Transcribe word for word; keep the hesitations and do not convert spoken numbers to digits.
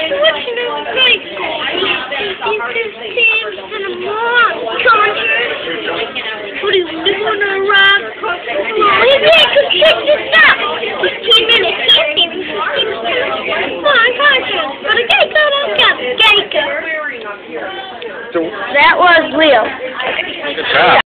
watching this great Come on. What are you doing around? Maybe I could check this out. fifteen minutes. fifteen minutes. Come on, come on. But a geico, let's go. Geico. That was Leo. Good job.